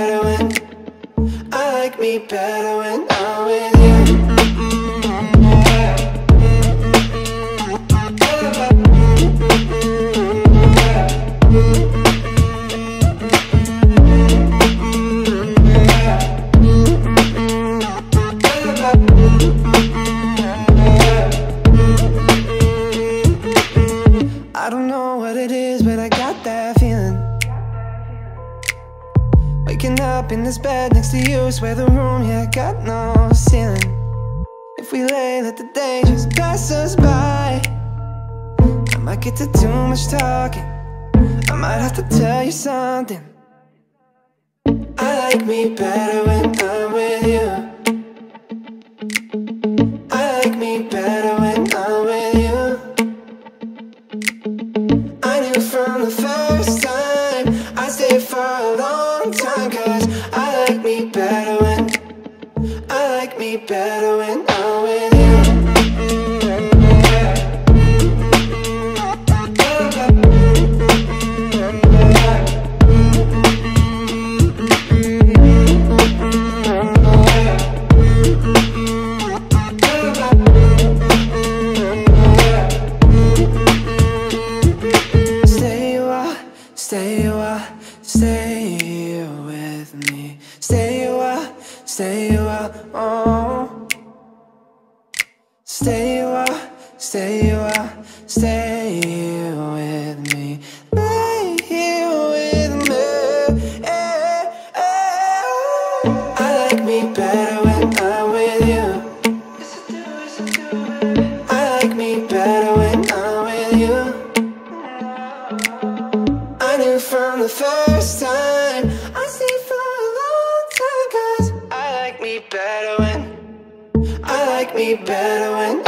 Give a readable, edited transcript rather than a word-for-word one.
better when I like me better when I'm with you. I don't know what it is, but I got that feeling. Waking up in this bed next to you, swear the room, yeah, got no ceiling. If we lay, let the day just pass us by. I might get to too much talking, I might have to tell you something. I like me better when I'm with you. I like me better when I'm with you. I knew from the first time I'd stay for a long time, 'cause I like me better when I like me better when I'm with you. Stay a while, stay with me. Stay a while, oh. Stay a while, stay with me. Lay here with me. I like me better when I'm with you. I like me better when I'm with you. I knew from the first time I'd stay for a long time, 'cause I like me better when I like me better when